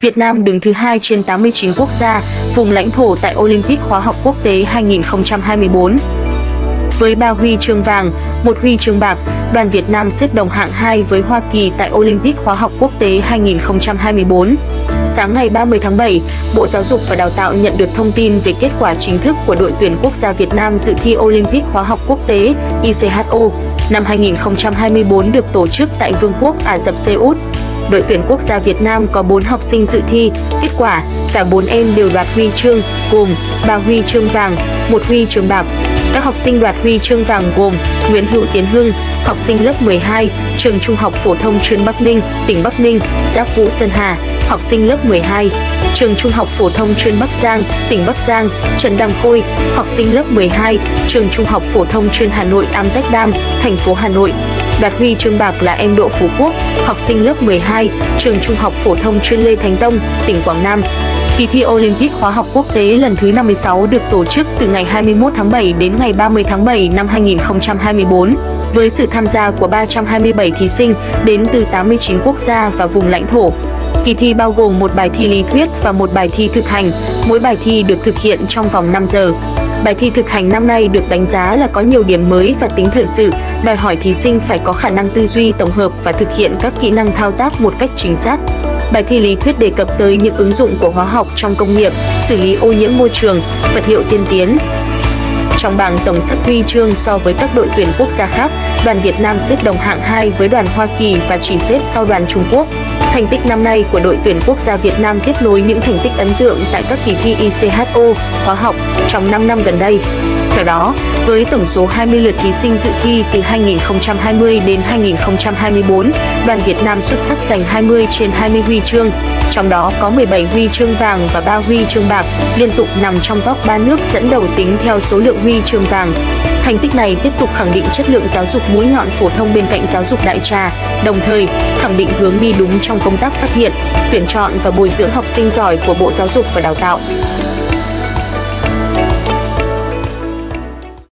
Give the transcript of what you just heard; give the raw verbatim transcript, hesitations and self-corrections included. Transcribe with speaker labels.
Speaker 1: Việt Nam đứng thứ hai trên tám mươi chín quốc gia, vùng lãnh thổ tại Olympic Hóa học Quốc tế hai nghìn không trăm hai mươi tư. Với ba huy chương vàng, một huy chương bạc, đoàn Việt Nam xếp đồng hạng hai với Hoa Kỳ tại Olympic Hóa học Quốc tế hai nghìn không trăm hai mươi tư. Sáng ngày ba mươi tháng bảy, Bộ Giáo dục và Đào tạo nhận được thông tin về kết quả chính thức của đội tuyển quốc gia Việt Nam dự thi Olympic Hóa học Quốc tế I C H O năm hai nghìn không trăm hai mươi tư được tổ chức tại Vương quốc Ả Rập Xê Út. Đội tuyển quốc gia Việt Nam có bốn học sinh dự thi, kết quả, cả bốn em đều đoạt huy chương, gồm ba huy chương vàng, một huy chương bạc. Các học sinh đoạt huy chương vàng gồm Nguyễn Hữu Tiến Hưng, học sinh lớp mười hai, trường Trung học phổ thông chuyên Bắc Ninh, tỉnh Bắc Ninh; Giáp Vũ Sơn Hà, học sinh lớp mười hai, trường Trung học phổ thông chuyên Bắc Giang, tỉnh Bắc Giang; Trần Đăng Khôi, học sinh lớp mười hai, trường Trung học phổ thông chuyên Hà Nội Amsterdam, thành phố Hà Nội. Đoạt huy chương bạc là em Đỗ Phú Quốc, học sinh lớp mười hai, trường Trung học phổ thông chuyên Lê Thánh Tông, tỉnh Quảng Nam. Kỳ thi Olympic Hóa học Quốc tế lần thứ năm mươi sáu được tổ chức từ ngày hai mươi mốt tháng bảy đến ngày ba mươi tháng bảy năm hai nghìn không trăm hai mươi tư, với sự tham gia của ba trăm hai mươi bảy thí sinh đến từ tám mươi chín quốc gia và vùng lãnh thổ. Kỳ thi bao gồm một bài thi lý thuyết và một bài thi thực hành, mỗi bài thi được thực hiện trong vòng năm giờ. Bài thi thực hành năm nay được đánh giá là có nhiều điểm mới và tính thời sự, đòi hỏi thí sinh phải có khả năng tư duy tổng hợp và thực hiện các kỹ năng thao tác một cách chính xác. Bài thi lý thuyết đề cập tới những ứng dụng của hóa học trong công nghiệp, xử lý ô nhiễm môi trường, vật liệu tiên tiến. Trong bảng tổng sắp huy chương so với các đội tuyển quốc gia khác, đoàn Việt Nam xếp đồng hạng hai với đoàn Hoa Kỳ và chỉ xếp sau đoàn Trung Quốc. Thành tích năm nay của đội tuyển quốc gia Việt Nam tiếp nối những thành tích ấn tượng tại các kỳ thi I C H O hóa học trong năm năm gần đây. Theo đó, với tổng số hai mươi lượt thí sinh dự thi từ hai nghìn không trăm hai mươi đến hai nghìn không trăm hai mươi tư, đoàn Việt Nam xuất sắc giành hai mươi trên hai mươi huy chương, trong đó có mười bảy huy chương vàng và ba huy chương bạc, liên tục nằm trong top ba nước dẫn đầu tính theo số lượng huy chương vàng. Thành tích này tiếp tục khẳng định chất lượng giáo dục mũi nhọn phổ thông bên cạnh giáo dục đại trà, đồng thời khẳng định hướng đi đúng trong công tác phát hiện, tuyển chọn và bồi dưỡng học sinh giỏi của Bộ Giáo dục và Đào tạo.